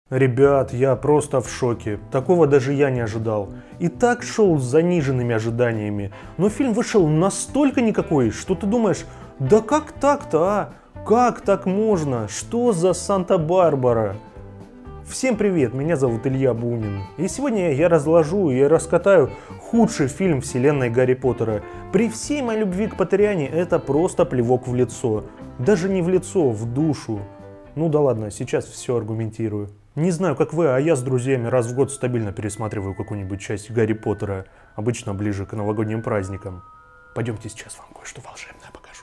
Ребят, я просто в шоке. Такого даже я не ожидал. И так шел с заниженными ожиданиями. Но фильм вышел настолько никакой, что ты думаешь, да как так-то, а? Как так можно? Что за Санта-Барбара? Всем привет, меня зовут Илья Бунин. И сегодня я разложу и раскатаю худший фильм вселенной Гарри Поттера. При всей моей любви к Поттериане это просто плевок в лицо. Даже не в лицо, в душу. Ну да ладно, сейчас все аргументирую. Не знаю, как вы, а я с друзьями раз в год стабильно пересматриваю какую-нибудь часть Гарри Поттера, обычно ближе к новогодним праздникам. Пойдемте сейчас вам кое-что волшебное покажу.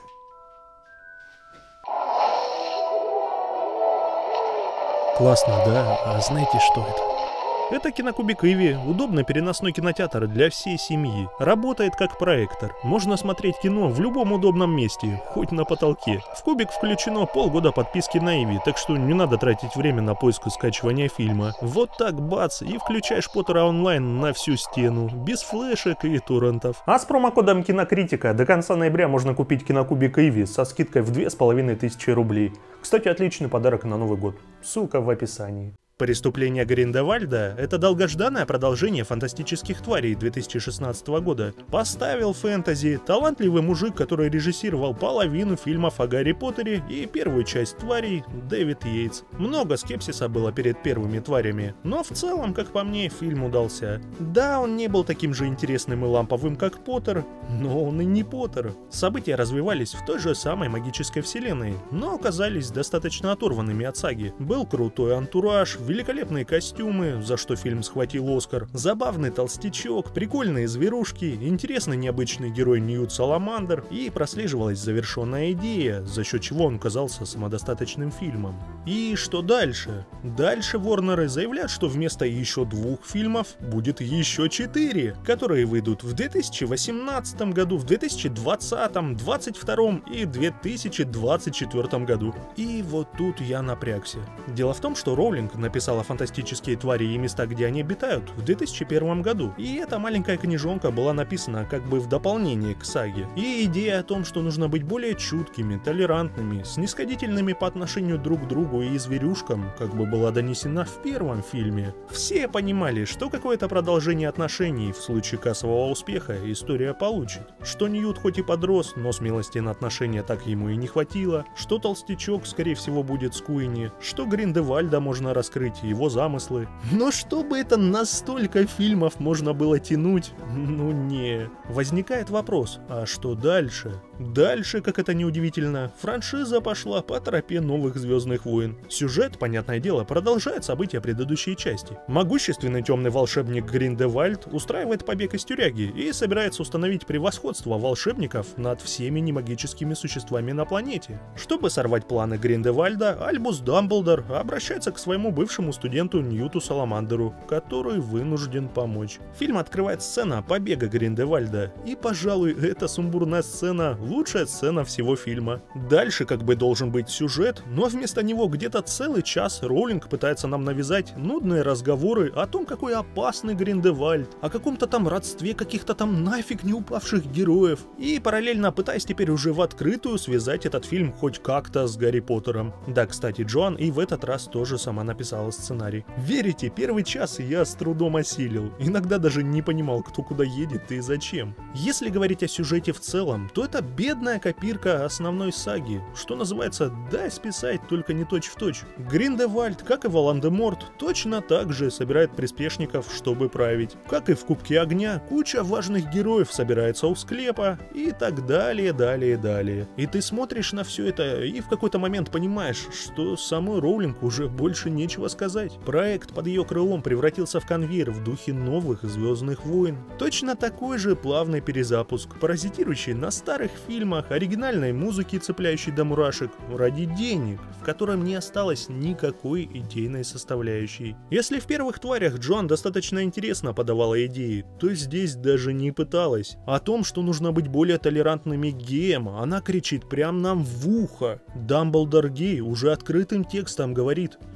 Классно, да? А знаете, что это? Это кинокубик Иви, удобный переносной кинотеатр для всей семьи. Работает как проектор. Можно смотреть кино в любом удобном месте, хоть на потолке. В кубик включено полгода подписки на Иви, так что не надо тратить время на поиск и скачивание фильма. Вот так бац, и включаешь Поттера онлайн на всю стену, без флешек и торрентов. А с промокодом Кинокритика до конца ноября можно купить кинокубик Иви со скидкой в 2500 рублей. Кстати, отличный подарок на Новый год. Ссылка в описании. «Преступление Гриндевальда» — это долгожданное продолжение «Фантастических тварей» 2016 года. Поставил фэнтези талантливый мужик, который режиссировал половину фильмов о Гарри Поттере и первую часть «Тварей» Дэвид Йейтс. Много скепсиса было перед первыми «Тварями», но в целом, как по мне, фильм удался. Да, он не был таким же интересным и ламповым, как Поттер, но он и не Поттер. События развивались в той же самой магической вселенной, но оказались достаточно оторванными от саги. Был крутой антураж, великолепные костюмы, за что фильм схватил Оскар, забавный толстячок, прикольные зверушки, интересный необычный герой Ньют Саламандр, и прослеживалась завершенная идея, за счет чего он казался самодостаточным фильмом. И что дальше? Дальше Ворнеры заявляют, что вместо еще 2 фильмов будет еще 4, которые выйдут в 2018 году, в 2020, 2022 и 2024 году. И вот тут я напрягся. Дело в том, что Роулинг написала «Фантастические твари и места, где они обитают» в 2001 году. И эта маленькая книжонка была написана как бы в дополнение к саге. И идея о том, что нужно быть более чуткими, толерантными, снисходительными по отношению друг к другу и зверюшкам, как бы была донесена в первом фильме. Все понимали, что какое-то продолжение отношений в случае кассового успеха история получит. Что Ньют хоть и подрос, но смелости на отношения так ему и не хватило. Что толстячок, скорее всего, будет с Куинни. Что Гриндевальда можно раскрыть, его замыслы. Но чтобы это на столько фильмов можно было тянуть, ну не. Возникает вопрос, а что дальше? Дальше, как это неудивительно, франшиза пошла по тропе новых Звездных войн. Сюжет, понятное дело, продолжает события предыдущей части. Могущественный темный волшебник Гриндевальд устраивает побег из тюряги и собирается установить превосходство волшебников над всеми немагическими существами на планете. Чтобы сорвать планы Гриндевальда, Альбус Дамблдор обращается к своему бывшему студенту Ньюту Саламандеру, который вынужден помочь. Фильм открывает сцена побега Гриндевальда, и, пожалуй, эта сумбурная сцена — лучшая сцена всего фильма. Дальше как бы должен быть сюжет, но вместо него где-то целый час Роулинг пытается нам навязать нудные разговоры о том, какой опасный Гриндевальд, о каком-то там родстве каких-то там нафиг не упавших героев, и параллельно пытаясь теперь уже в открытую связать этот фильм хоть как-то с Гарри Поттером. Да, кстати, Джоан и в этот раз тоже сама написала сценарий. Верите, первый час я с трудом осилил. Иногда даже не понимал, кто куда едет и зачем. Если говорить о сюжете в целом, то это бедная копирка основной саги. Что называется, дай списать, только не точь-в-точь. Гриндевальд, как и Волан-де-Морт, точно так же собирает приспешников, чтобы править. Как и в Кубке Огня, куча важных героев собирается у склепа и так далее, далее. И ты смотришь на все это и в какой-то момент понимаешь, что самой Роулинг уже больше нечего сказать. Проект под ее крылом превратился в конвейер в духе новых Звездных войн. Точно такой же плавный перезапуск, паразитирующий на старых фильмах, оригинальной музыки, цепляющей до мурашек, ради денег, в котором не осталось никакой идейной составляющей. Если в первых тварях Джоан достаточно интересно подавала идеи, то здесь даже не пыталась. О том, что нужно быть более толерантными к геям, она кричит прям нам в ухо. Дамблдор гей уже открытым текстом говорит: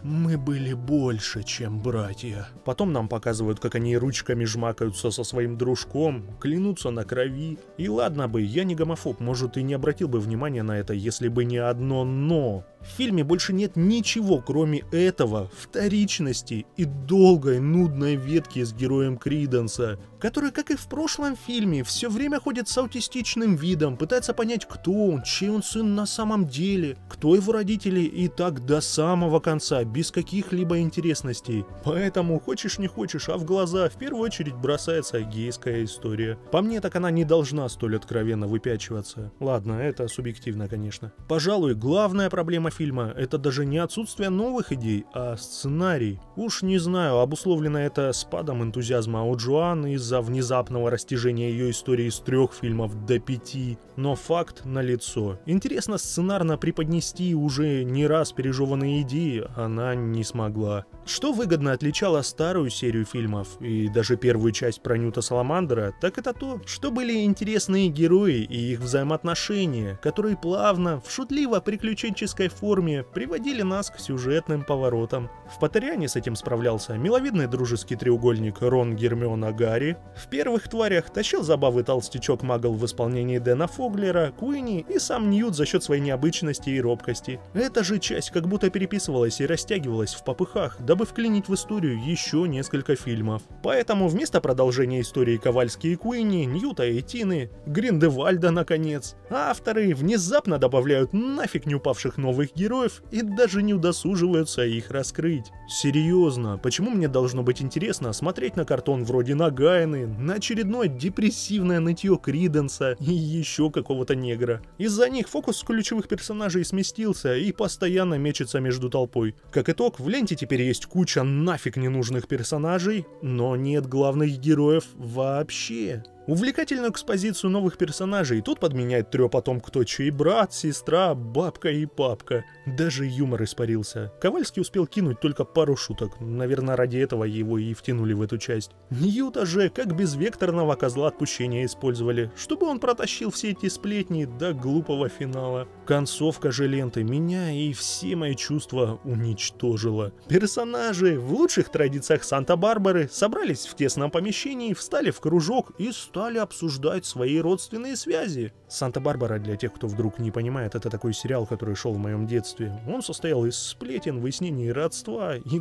Мы были больше, чем братья. Потом нам показывают, как они ручками жмакаются со своим дружком, клянутся на крови. И ладно бы, я не гомофоб, может и не обратил бы внимания на это, если бы не одно «но». В фильме больше нет ничего, кроме этого, вторичности и долгой нудной ветки с героем Криденса, который, как и в прошлом фильме, все время ходит с аутистичным видом, пытается понять, кто он, чей он сын на самом деле, кто его родители, и так до самого конца, без каких-либо интересностей. Поэтому, хочешь не хочешь, а в глаза в первую очередь бросается гейская история. По мне, так она не должна столь откровенно выпячиваться. Ладно, это субъективно, конечно. Пожалуй, главная проблема фильма — это даже не отсутствие новых идей, а сценарий. Уж не знаю, обусловлено это спадом энтузиазма у Джоан из-за внезапного растяжения ее истории с 3 фильмов до 5, но факт налицо. Интересно сценарно преподнести уже не раз пережеванные идеи она не смогла. Что выгодно отличало старую серию фильмов и даже первую часть про Ньюта Саламандера, так это то, что были интересные герои и их взаимоотношения, которые плавно, в шутливо-приключенческой форме приводили нас к сюжетным поворотам. В Поттериане с этим справлялся миловидный дружеский треугольник Рон, Гермиона, Гарри. В первых тварях тащил забавы толстячок Магл в исполнении Дэна Фоглера, Куинни и сам Ньют за счет своей необычности и робкости. Эта же часть как будто переписывалась и растягивалась в попыхах, дабы вклинить в историю еще несколько фильмов. Поэтому вместо продолжения истории Ковальски и Куинни, Ньюта и Тины, Гриндевальда наконец, авторы внезапно добавляют нафиг не упавших новых героев и даже не удосуживаются их раскрыть. Серьезно, почему мне должно быть интересно смотреть на картон вроде Нагайны, на очередное депрессивное нытье Криденса и еще какого-то негра? Из-за них фокус ключевых персонажей сместился и постоянно мечется между толпой. Как итог, в ленте теперь есть куча нафиг ненужных персонажей, но нет главных героев вообще. Увлекательную экспозицию новых персонажей тут подменяет трёп о том, кто чей брат, сестра, бабка и папка. Даже юмор испарился. Ковальский успел кинуть только пару шуток. Наверное, ради этого его и втянули в эту часть. Ньюта же как безвекторного козла отпущения использовали, чтобы он протащил все эти сплетни до глупого финала. Концовка же ленты меня и все мои чувства уничтожила. Персонажи в лучших традициях Санта-Барбары собрались в тесном помещении, встали в кружок и стали обсуждать свои родственные связи. «Санта-Барбара», для тех, кто вдруг не понимает, это такой сериал, который шел в моем детстве. Он состоял из сплетен, выяснений родства и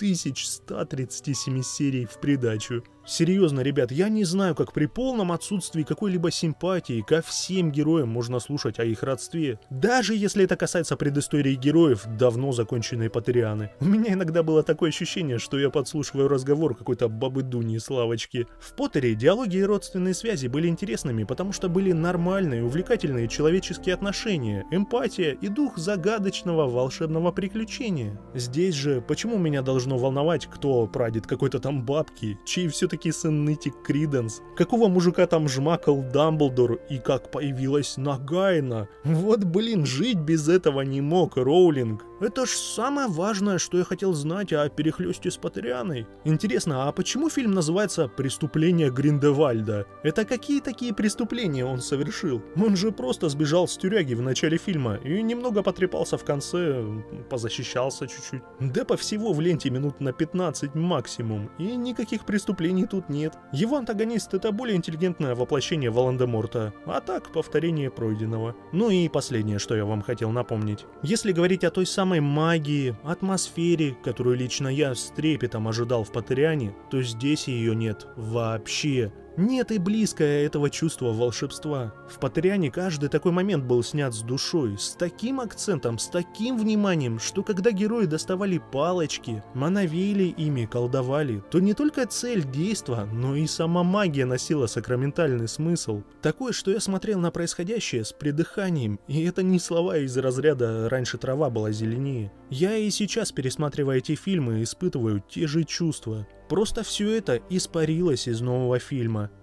2137 серий в придачу. Серьезно, ребят, я не знаю, как при полном отсутствии какой-либо симпатии ко всем героям можно слушать о их родстве. Даже если это касается предыстории героев давно законченной Поттерианы. У меня иногда было такое ощущение, что я подслушиваю разговор какой-то бабы Дуни из лавочки. В Поттере диалоги и родственные связи были интересными, потому что были нормальные, увлекательные человеческие отношения, эмпатия и дух загадочного волшебного приключения. Здесь же, почему меня должно волновать, кто прадед какой-то там бабки, чей все-таки сын нытик Криденс, какого мужика там жмакал Дамблдор и как появилась Нагайна? Вот блин, жить без этого не мог Роулинг. Это ж самое важное, что я хотел знать о перехлёсте с Поттерианой. Интересно, а почему фильм называется «Преступление Гриндевальда»? Это какие такие преступления он совершил? Он же просто сбежал с тюряги в начале фильма и немного потрепался в конце, позащищался чуть-чуть. Депа всего в ленте минут на 15 максимум, и никаких преступлений тут нет. Его антагонист — это более интеллигентное воплощение Волан-де-Морта, а так повторение пройденного. Ну и последнее, что я вам хотел напомнить. Если говорить о той самой магии, атмосфере, которую лично я с трепетом ожидал в Поттериане, то здесь ее нет вообще. Нет и близко этого чувства волшебства. В Поттериане каждый такой момент был снят с душой, с таким акцентом, с таким вниманием, что когда герои доставали палочки, мановели ими, колдовали, то не только цель действа, но и сама магия носила сакраментальный смысл. Такое, что я смотрел на происходящее с придыханием, и это не слова из разряда «раньше трава была зеленее». Я и сейчас, пересматривая эти фильмы, испытываю те же чувства. Просто все это испарилось из нового фильма.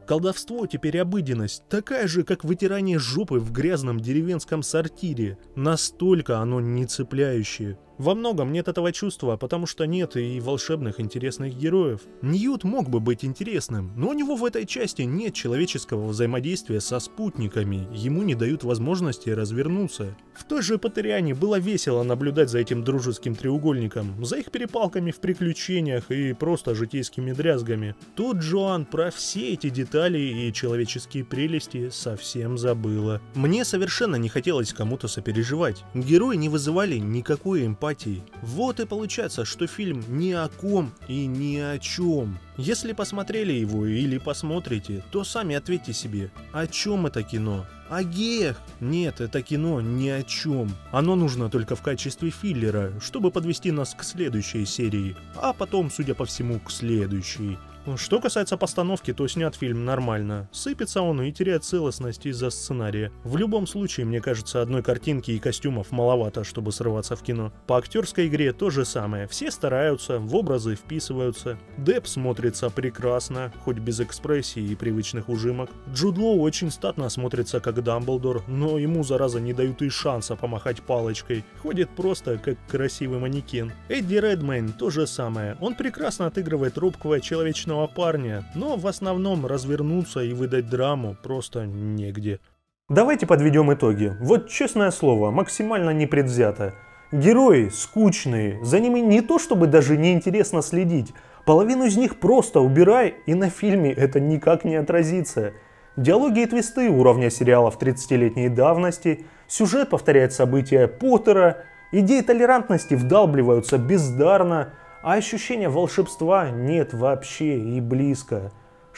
Колдовство теперь обыденность, такая же, как вытирание жопы в грязном деревенском сортире. Настолько оно не цепляющее. Во многом нет этого чувства, потому что нет и волшебных интересных героев. Ньют мог бы быть интересным, но у него в этой части нет человеческого взаимодействия со спутниками, ему не дают возможности развернуться. В той же Патериане было весело наблюдать за этим дружеским треугольником, за их перепалками в приключениях и просто житейскими дрязгами. Тут Джоан про все эти детали и человеческие прелести совсем забыла. Мне совершенно не хотелось кому-то сопереживать. Герои не вызывали никакой эмпатии. Вот и получается, что фильм ни о ком и ни о чем. Если посмотрели его или посмотрите, то сами ответьте себе, о чем это кино? О геях? Нет, это кино ни о чем. Оно нужно только в качестве филлера, чтобы подвести нас к следующей серии, а потом, судя по всему, к следующей. Что касается постановки, то снят фильм нормально. Сыпется он и теряет целостность из-за сценария. В любом случае, мне кажется, одной картинки и костюмов маловато, чтобы срываться в кино. По актерской игре то же самое. Все стараются, в образы вписываются. Депп смотрится прекрасно, хоть без экспрессии и привычных ужимок. Джуд Лоу очень статно смотрится как Дамблдор, но ему, зараза, не дают и шанса помахать палочкой. Ходит просто как красивый манекен. Эдди Редмейн то же самое. Он прекрасно отыгрывает робкого человечного парня, но в основном развернуться и выдать драму просто негде. Давайте подведем итоги. Вот честное слово, максимально непредвзято. Герои скучные, за ними не то чтобы даже неинтересно следить. Половину из них просто убирай, и на фильме это никак не отразится. Диалоги и твисты уровня сериалов 30-летней давности, сюжет повторяет события Поттера, идеи толерантности вдалбливаются бездарно, а ощущения волшебства нет вообще и близко.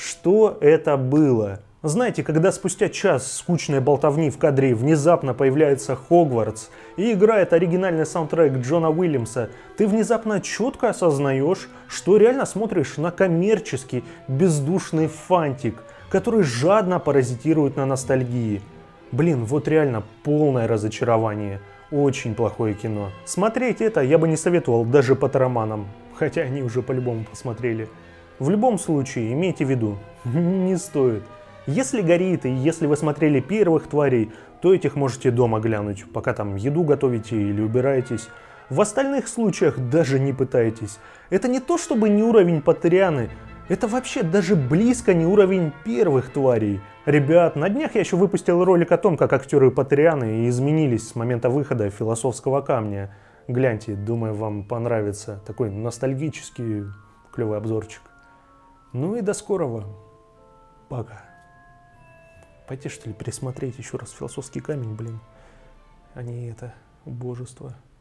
Что это было? Знаете, когда спустя час скучной болтовни в кадре внезапно появляется Хогвартс и играет оригинальный саундтрек Джона Уильямса, ты внезапно четко осознаешь, что реально смотришь на коммерческий бездушный фантик, который жадно паразитирует на ностальгии. Блин, вот реально полное разочарование. Очень плохое кино. Смотреть это я бы не советовал даже поттероманам, хотя они уже по-любому посмотрели. В любом случае, имейте в виду, не стоит. Если горит и если вы смотрели первых тварей, то этих можете дома глянуть, пока там еду готовите или убираетесь. В остальных случаях даже не пытайтесь. Это не то чтобы не уровень Паттерианы, это вообще даже близко не уровень первых тварей. Ребят, на днях я еще выпустил ролик о том, как актеры Паттерианы изменились с момента выхода «Философского камня». Гляньте, думаю, вам понравится. Такой ностальгический, клевый обзорчик. Ну и до скорого. Пока. Пойти, что ли, пересмотреть еще раз «Философский камень», блин. А не это, убожество.